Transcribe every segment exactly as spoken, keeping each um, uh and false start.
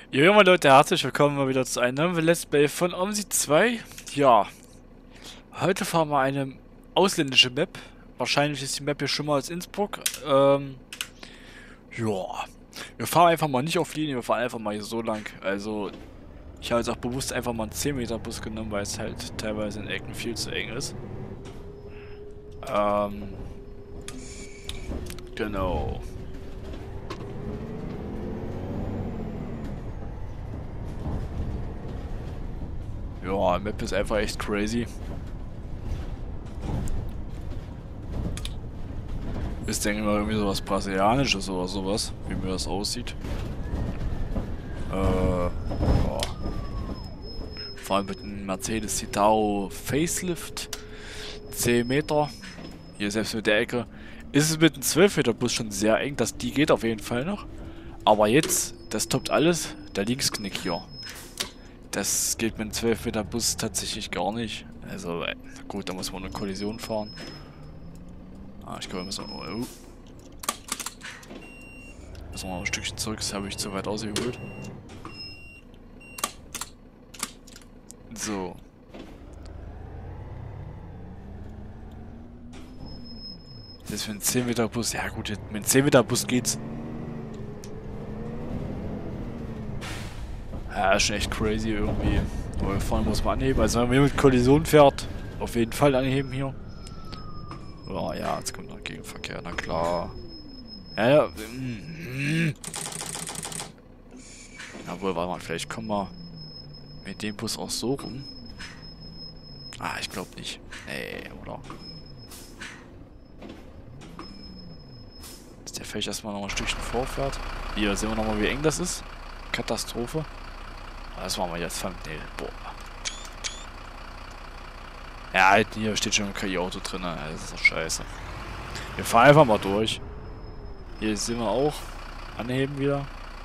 Jo, ja, moin Leute, herzlich willkommen mal wieder zu einem neuen Let's Play von OMSI zwei. Ja, heute fahren wir eine ausländische Map. Wahrscheinlich ist die Map hier schon mal als Innsbruck. Ähm, ja, wir fahren einfach mal nicht auf Linie, wir fahren einfach mal hier so lang. Also, ich habe jetzt auch bewusst einfach mal einen zehn Meter Bus genommen, weil es halt teilweise in Ecken viel zu eng ist. Ähm, genau. Ja, die Map ist einfach echt crazy. Ist, denke ich mal, irgendwie sowas Brasilianisches oder sowas, wie mir das aussieht. Äh, ja. Vor allem mit einem Mercedes Citaro Facelift. zehn Meter. Hier selbst mit der Ecke. Ist es mit einem zwölf Meter Bus schon sehr eng. Das, die geht auf jeden Fall noch. Aber jetzt, das toppt alles. Der Linksknick hier. Das geht mit einem zwölf Meter Bus tatsächlich gar nicht. Also, äh, gut, da muss man eine Kollision fahren. Ah, ich glaube, wir müssen... Oh, oh. Müssen wir noch ein Stückchen zurück. Das habe ich zu weit ausgeholt. So. Das ist für einen zehn Meter Bus. Ja gut, mit einem zehn Meter Bus geht's. Ja, ist schon echt crazy irgendwie. Aber vor allem muss man anheben. Also wenn man mit Kollision fährt, auf jeden Fall anheben hier. Oh ja, jetzt kommt noch Gegenverkehr, na klar. Ja, ja. Jawohl, warte mal, vielleicht kommen wir mit dem Bus auch so rum. Ah, ich glaube nicht. Nee, oder? Dass der vielleicht erstmal noch ein Stückchen vorfährt. Hier sehen wir nochmal, wie eng das ist. Katastrophe. Das machen wir jetzt Thumbnail. Boah. Ja, halt, hier steht schon ein K I-Auto drin. Das ist doch scheiße. Wir fahren einfach mal durch. Hier sehen wir auch. Anheben wieder.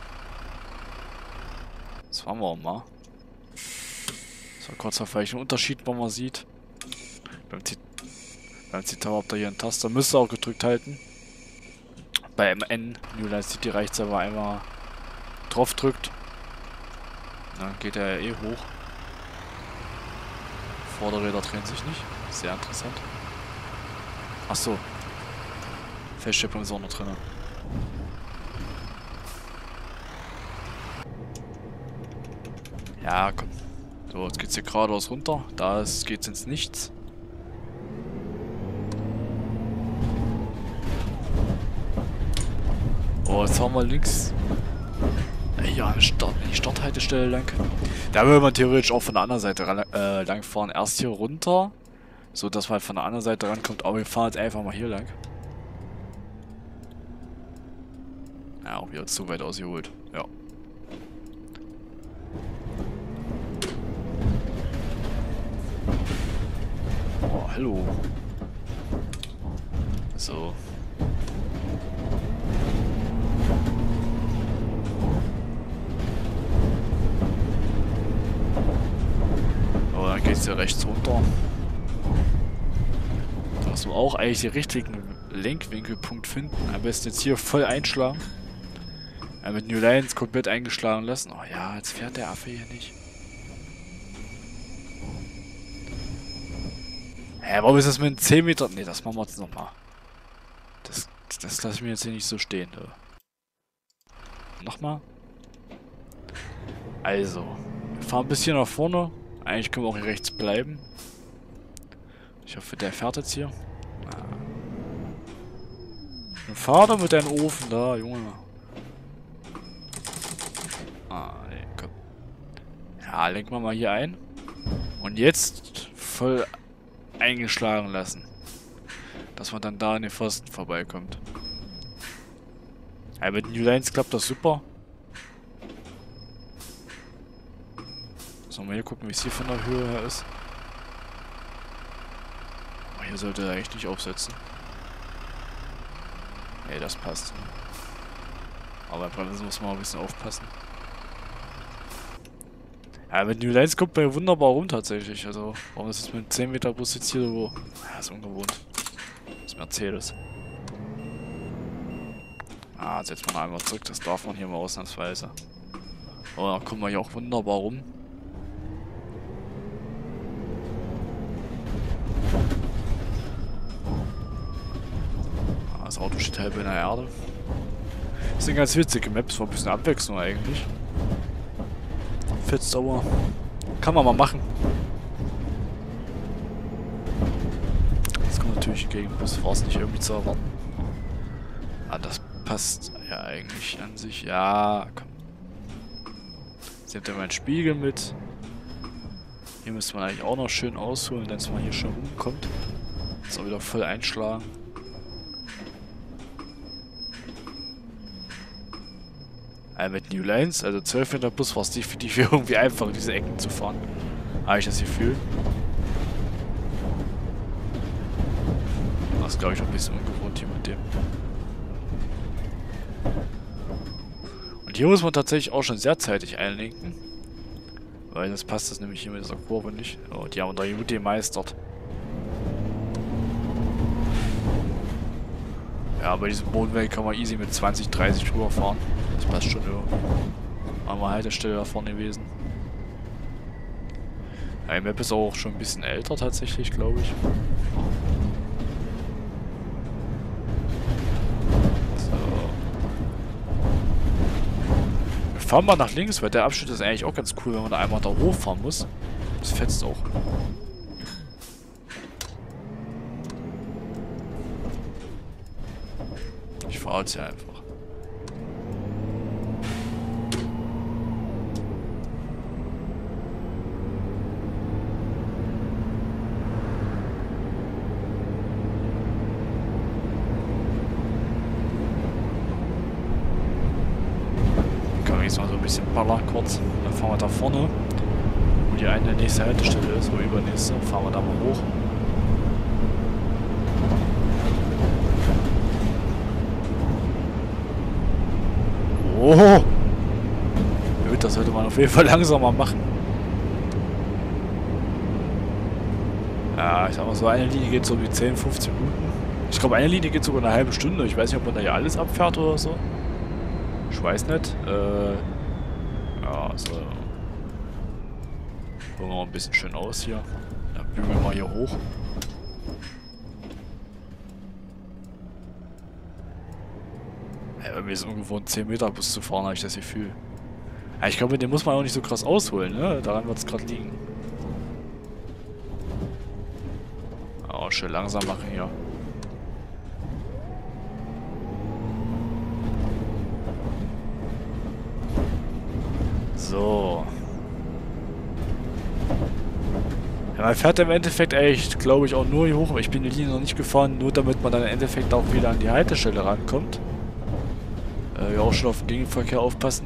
Das fahren wir auch mal. So, kurz auf welchen Unterschied man mal sieht. Beim, Zit beim Zitat habt ihr hier einen Taster. Müsst ihr auch gedrückt halten. Bei M N, New Line City reicht es aber einmal drauf drückt. Dann geht er ja eh hoch. Vorderräder drehen sich nicht. Sehr interessant. Achso. Feststellung ist auch noch drin. Ja, komm. So, jetzt geht's hier geradeaus runter. Da ist, geht's ins Nichts. Oh, jetzt haben wir links. Ja, Start, die Starthaltestelle lang. Da würde man theoretisch auch von der anderen Seite ran, äh, lang fahren. Erst hier runter, so dass man von der anderen Seite rankommt. Aber wir fahren jetzt einfach mal hier lang. Ja, auch wieder zu weit ausgeholt. Ja. Oh, hallo. So. Oh, dann geht's hier rechts runter. Da muss man auch eigentlich den richtigen Lenkwinkelpunkt finden. Am besten jetzt hier voll einschlagen. Ja, mit New Lines komplett eingeschlagen lassen. Oh ja, jetzt fährt der Affe hier nicht. Hä, warum ist das mit zehn Meter? Ne, das machen wir jetzt nochmal. Das, das lasse ich mir jetzt hier nicht so stehen. Ne? Nochmal. Also, wir fahren ein bisschen nach vorne. Eigentlich können wir auch hier rechts bleiben. Ich hoffe, der fährt jetzt hier. Ah. Fahr doch mit deinem Ofen da, Junge. Ah, nee, komm. Ja, lenken wir mal hier ein. Und jetzt voll eingeschlagen lassen. Dass man dann da an den Pfosten vorbeikommt. Ja, mit New Lines klappt das super. Sollen wir hier gucken, wie es hier von der Höhe her ist. Oh, hier sollte er eigentlich nicht aufsetzen. Ne, das passt. Aber bei Bremsen muss man auch ein bisschen aufpassen. Ja, mit New Lines kommt man ja wunderbar rum tatsächlich. Also, warum ist es mit zehn Meter Bus jetzt hier so? Ja, ist ungewohnt. Das ist Mercedes. Ah, jetzt setzt man einmal zurück. Das darf man hier mal ausnahmsweise. Oh, da kommen wir hier auch wunderbar rum. Das Auto steht halb in der Erde. Das sind ganz witzige Maps, war ein bisschen Abwechslung eigentlich. Fetzt aber. Kann man mal machen. Das kommt natürlich gegen Busfahrt nicht irgendwie zu erwarten. Ah, das passt ja eigentlich an sich. Ja, komm. Sie hat ja meinen Spiegel mit. Hier müsste man eigentlich auch noch schön ausholen, wenn es mal hier schon rumkommt. Jetzt auch wieder voll einschlagen. Mit New Lines, also zwölf Meter plus, war es definitiv irgendwie einfach, in diese Ecken zu fahren. Habe ich das Gefühl. Das ist, glaube ich, auch ein bisschen ungewohnt hier mit dem. Und hier muss man tatsächlich auch schon sehr zeitig einlenken. Weil das passt das nämlich hier mit dieser Kurve nicht. Oh, die haben da gut gemeistert. Ja, bei diesem Bodenweg kann man easy mit zwanzig, dreißig drüber fahren. Das passt schon irgendwie. Aber Haltestelle da vorne gewesen. Ja, die Map ist auch schon ein bisschen älter tatsächlich, glaube ich. So. Wir fahren mal nach links, weil der Abschnitt ist eigentlich auch ganz cool, wenn man da einmal da hochfahren muss. Das fetzt auch. Ich fahre jetzt hier einfach. Mal so ein bisschen ballern kurz. Dann fahren wir da vorne, wo die eine nächste Haltestelle ist, oder übernächste. Fahren wir da mal hoch. Oh! Gut, das sollte man auf jeden Fall langsamer machen. Ja, ich sag mal so, eine Linie geht so um die zehn, fünfzehn Minuten. Ich glaube, eine Linie geht sogar eine halbe Stunde. Ich weiß nicht, ob man da ja alles abfährt oder so. Ich weiß nicht. Äh, ja, so. Gucken wir mal ein bisschen schön aus hier. Dann bügeln wir mal hier hoch. Ja, irgendwie ist es ungewohnt, zehn Meter Bus zu fahren, habe ich das Gefühl. Ja, ich glaube, den muss man auch nicht so krass ausholen, ne? Daran wird es gerade liegen. Aber oh, schön langsam machen hier. So. Ja, man fährt im Endeffekt echt, glaube ich, auch nur hier hoch. Aber ich bin die Linie noch nicht gefahren, nur damit man dann im Endeffekt auch wieder an die Haltestelle rankommt. Äh, ja, auch schon auf den Gegenverkehr aufpassen.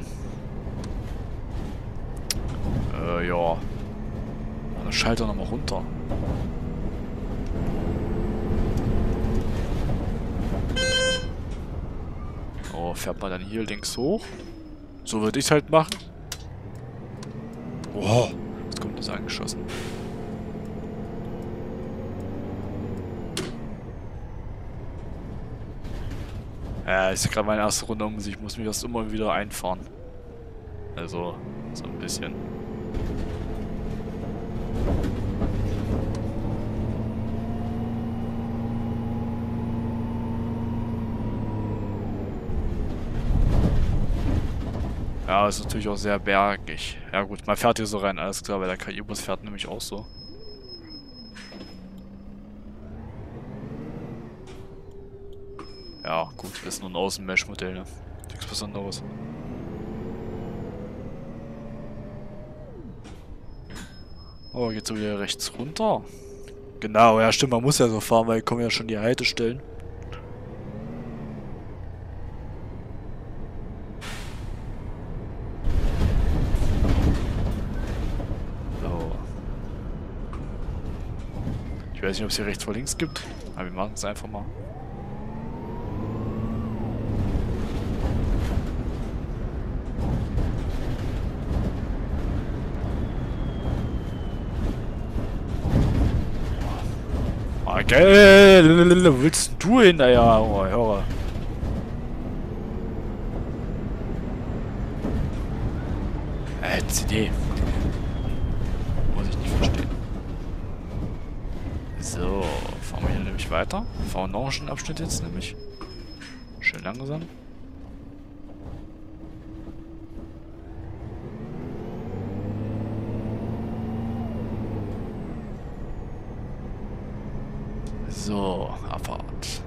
Äh, ja. Dann Schalter nochmal runter. Oh, fährt man dann hier links hoch? So würde ich es halt machen. Wow, was kommt das angeschossen? Ja, ist ja gerade meine erste Runde um sich. Ich muss mich das immer wieder einfahren. Also, so ein bisschen. Ja, ist natürlich auch sehr bergig. Ja gut, man fährt hier so rein, alles klar, weil der K I-Bus fährt nämlich auch so. Ja, gut, ist nur ein Außen-Mesh-Modell, ne? Nichts Besonderes. Oh, geht's so wieder rechts runter? Genau, ja stimmt, man muss ja so fahren, weil kommen ja schon die Haltestellen. Ich weiß nicht, ob es hier rechts vor links gibt, aber wir machen es einfach mal. Ah, geil! Wo willst du hin, ja? Oh, höre. Äh, C D. Muss ich nicht verstehen. So, fahren wir hier nämlich weiter. Fahren noch einen Abschnitt jetzt nämlich. Schön langsam. So, Abfahrt.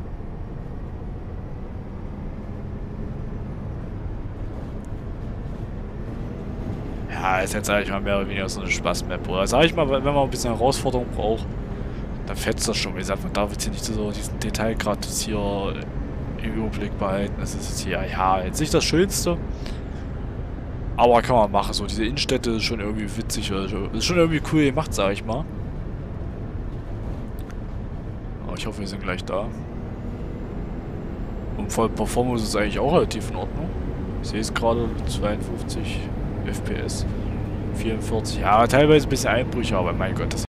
Ja, ist jetzt eigentlich mal mehr oder weniger so eine Spaß-Map. Oder sag ich mal, wenn man ein bisschen Herausforderung braucht, dann fetzt das schon. Wie gesagt, man darf jetzt hier nicht so diesen Detailgrad jetzt hier im Überblick behalten. Das ist jetzt hier, ja, jetzt nicht das Schönste. Aber kann man machen. So, diese Innenstädte ist schon irgendwie witzig. Ist schon irgendwie cool gemacht, sag ich mal. Aber ich hoffe, wir sind gleich da. Und voll Performance ist eigentlich auch relativ in Ordnung. Ich sehe es gerade, zweiundfünfzig F P S. vierundvierzig. Ja, teilweise ein bisschen Einbrüche, aber mein Gott, das